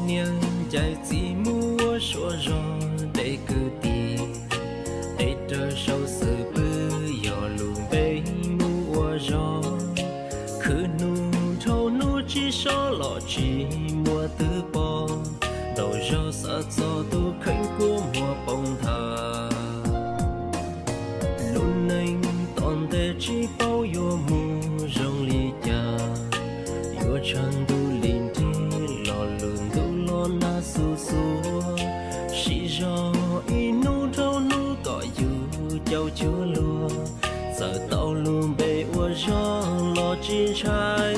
niên chạy chỉ mua số gió để cứ đi để trở sâu sự bư giờ luôn bấy mua gió cứ nu thâu nu chỉ số lọ chỉ mua tứ bò đầu gió sợ gió tu khánh của mùa bông thờ luôn anh toàn tê chỉ bao yo mù rong li cha yo chan du lin ti lo lun du lo na su su si jo inu thâu nu có yu châu chúa lúa giờ tao luôn bê ua gió lo chi trái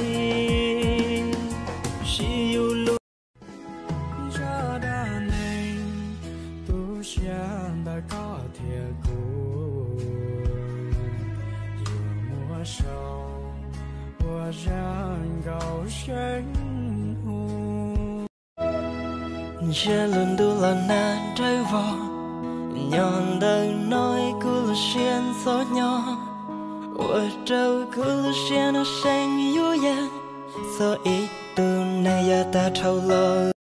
si yu lu cho đàn anh tu xian đã có thiệt cũ dù mùa sâu mùa răng gạo xanh hù cha luôn du là na trái vò nhọn đời nói cứ là xiên gió nhỏ ôi trâu cứ là xiên nó xanh yêu ya so ít từ nay ta thâu lo